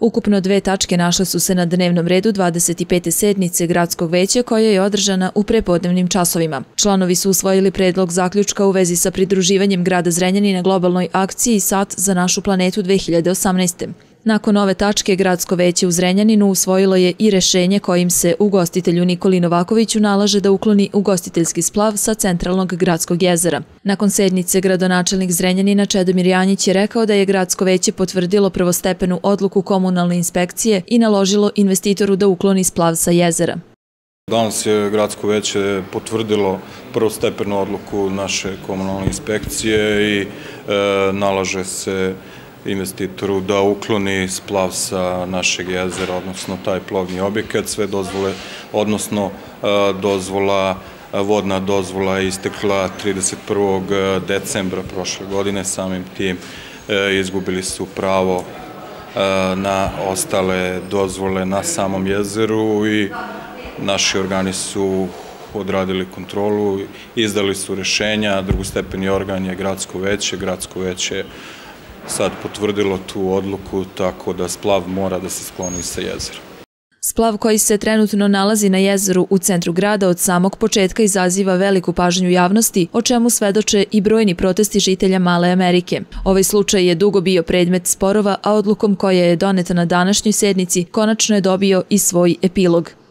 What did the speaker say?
Ukupno 2 tačke našle su se na dnevnom redu 25. sednice Gradskog veća koja je održana u prepodnevnim časovima. Članovi su usvojili predlog zaključka u vezi sa pridruživanjem grada Zrenjanina globalnoj akciji Sat za našu planetu 2018. Nakon ove tačke, Gradsko veće u Zrenjaninu usvojilo je i rešenje kojim se ugostitelju Nikoli Novakoviću nalaže da ukloni ugostiteljski splav sa centralnog gradskog jezera. Nakon sednice, gradonačelnik Zrenjanina Čedomir Janjić je rekao da je Gradsko veće potvrdilo prvostepenu odluku komunalne inspekcije i naložilo investitoru da ukloni splav sa jezera. Danas je Gradsko veće potvrdilo prvostepenu odluku naše komunalne inspekcije i nalaže se investitoru da ukloni splav sa našeg jezera, odnosno taj plovni objekat. Sve dozvole, odnosno vodna dozvola je istekla 31. decembra prošle godine. Samim tim izgubili su pravo na ostale dozvole na samom jezeru i naši organi su odradili kontrolu, izdali su rešenja, drugostepeni organ je Gradsko veće. Gradsko veće sad potvrdilo tu odluku, tako da splav mora da se skloni sa jezera. Splav koji se trenutno nalazi na jezeru u centru grada od samog početka izaziva veliku pažnju javnosti, o čemu svedoče i brojni protesti žitelja Male Amerike. Ovaj slučaj je dugo bio predmet sporova, a odlukom koja je doneta na današnjoj sednici konačno je dobio i svoj epilog.